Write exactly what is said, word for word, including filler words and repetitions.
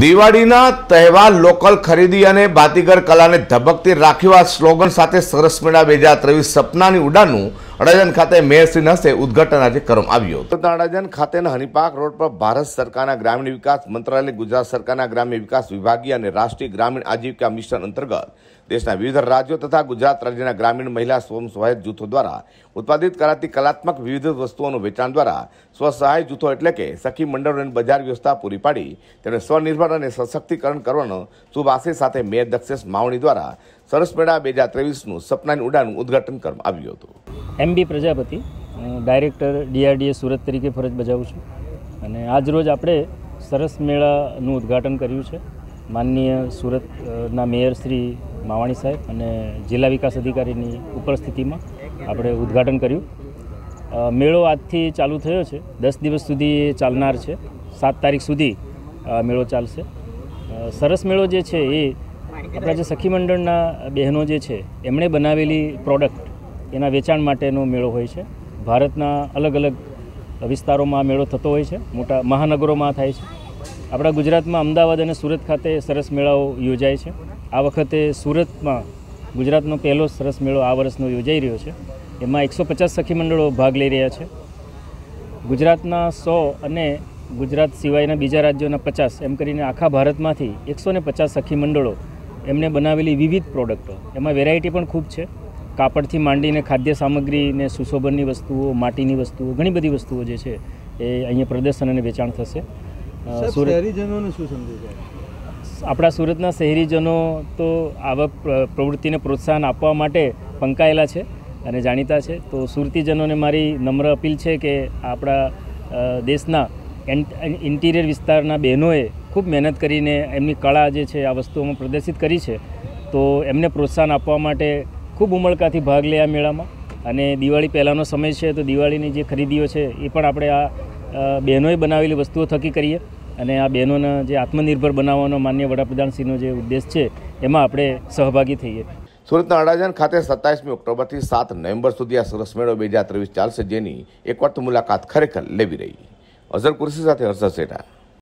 દિવાળીના તહેવાર લોકલ ખરીદી અને બાતીગર કલાને ધબકતી રાખવા સ્લોગન સાથે સરસ મેળા બે હજાર ત્રેવીસ સપનાની ઉડાનનું અડાજણ ખાતે મેયરશ્રીના હસ્તે ઉદ્ઘાટન આજે કરવામાં આવ્યું હતું। અડાજણ ખાતેના હનીપાક રોડ પર ભારત સરકારના ગ્રામીણ વિકાસ મંત્રાલય, ગુજરાત સરકારના ગ્રામ્ય વિકાસ વિભાગીય અને રાષ્ટ્રીય ગ્રામીણ આજીવિકા મિશન અંતર્ગત દેશના વિવિધ રાજ્યો તથા ગુજરાત રાજ્યના ગ્રામીણ મહિલા સ્વયં સહાયક જૂથો દ્વારા ઉત્પાદિત કરાતી કલાત્મક વિવિધ વસ્તુઓનું વેચાણ દ્વારા સ્વસહાય જૂથો એટલે કે સખી મંડળોની બજાર વ્યવસ્થા પૂરી પાડી તેમને સ્વનિર્ભર અને સશક્તિકરણ કરવાનો શુભ આશય સાથે મેયર દક્ષેશ માવણી દ્વારા સરસ મેળા બે હજાર ત્રેવીસનું સપનાની ઉડાનનું ઉદ્ઘાટન કરવામાં આવ્યું હતું। M B Prajapati, director DRDA Surat તરીકે ફરજ બજાવું છું અને આજ રોજ આપણે સરસ મેળાનું ઉદ્ઘાટન કર્યું છે। માનનીય સુરતના મેયર શ્રી માવાણી સાહેબ અને જિલ્લા વિકાસ અધિકારીની ઉપસ્થિતિમાં આપણે ઉદ્ઘાટન કર્યું। મેળો આજથી ચાલુ થયો છે, દસ દિવસ સુધી ચાલનાર છે, સાત તારીખ સુધી મેળો ચાલશે। સરસ મેળો જે છે એ આપણા જે સખી મંડળના બહેનો જે છે એમણે બનાવેલી પ્રોડક્ટ એના વેચાણ માટેનો મેળો હોય છે। ભારતના અલગ અલગ વિસ્તારોમાં મેળો થતો હોય છે, મોટા મહાનગરોમાં થાય છે। આપણા ગુજરાતમાં અમદાવાદ અને સુરત ખાતે સરસ મેળાઓ યોજાય છે। આ વખતે સુરતમાં ગુજરાતનો પહેલો સરસ મેળો આ વર્ષનો યોજાઈ રહ્યો છે। એમાં એકસો પચાસ સખી મંડળો ભાગ લઈ રહ્યા છે। ગુજરાતના સો અને ગુજરાત સિવાયના બીજા રાજ્યોના પચાસ એમ કરીને આખા ભારતમાંથી એકસો ને પચાસ સખી મંડળો એમને બનાવેલી વિવિધ પ્રોડક્ટો, એમાં વેરાયટી પણ ખૂબ છે। કાપડથી માંડીને ખાદ્ય સામગ્રી ને સુશોભનની વસ્તુઓ, માટીની વસ્તુઓ, ઘણી બધી વસ્તુઓ જે છે એ અહીંયા પ્રદર્શન અને વેચાણ થશે। શહેરીજનોને શું સંદેશ છે? આપણા સુરતના શહેરીજનો તો આવક પ્રવૃત્તિને પ્રોત્સાહન આપવા માટે પંકાયેલા છે અને જાણીતા છે। તો સુરતીજનોને મારી નમ્ર અપીલ છે કે આપણા દેશના ઇન્ટિરિયર વિસ્તારના બહેનોએ ખૂબ મહેનત કરીને એમની કળા જે છે આ વસ્તુઓમાં પ્રદર્શિત કરી છે, તો એમને પ્રોત્સાહન આપવા માટે ખૂબ ઉમળકાથી ભાગ લે આ મેળામાં। અને દિવાળી પહેલાંનો સમય છે તો દિવાળીની જે ખરીદીઓ છે એ પણ આપણે આ બહેનોએ બનાવેલી વસ્તુઓ થકી કરીએ અને આ બહેનોના જે આત્મનિર્ભર બનાવવાનો માનનીય વડાપ્રધાનશ્રીનો જે ઉદ્દેશ છે એમાં આપણે સહભાગી થઈએ। સુરતના અડાજણ ખાતે સત્તાવીસમી ઓક્ટોબરથી સાત નવેમ્બર સુધી આ સરસ મેળો બે હજાર ત્રેવીસ ચાલશે, જેની એક વખત મુલાકાત ખરેખર લેવી રહી। અઝર કુર્સી સાથે હર્ષદ સેઠા।